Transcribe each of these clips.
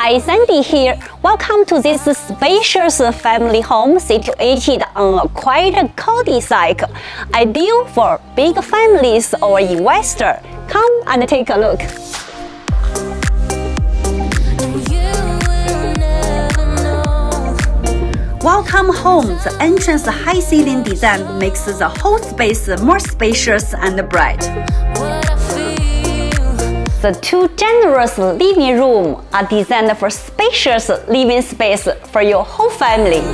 Hi, Sandy here. Welcome to this spacious family home situated on a quiet cul-de-sac, ideal for big families or investors. Come and take a look. Welcome home. The entrance high ceiling design makes the whole space more spacious and bright. The two generous living rooms are designed for spacious living space for your whole family.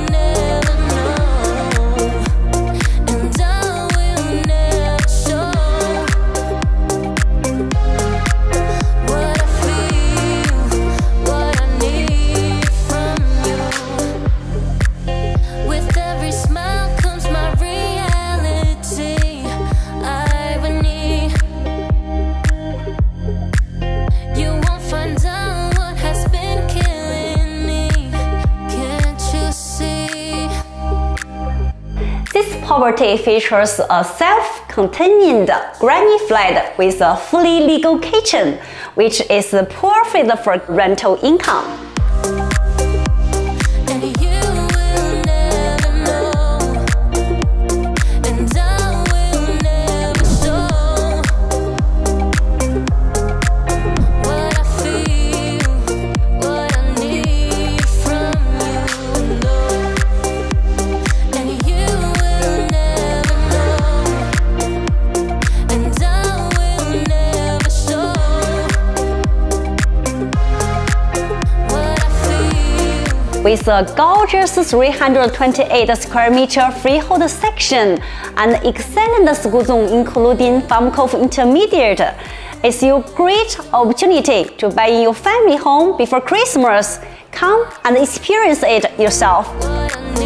This property features a self-contained granny flat with a fully legal kitchen, which is perfect for rental income. With a gorgeous 328 square meter freehold section and excellent school zone including Farm Cove Intermediate, it's your great opportunity to buy your family home before Christmas. Come and experience it yourself.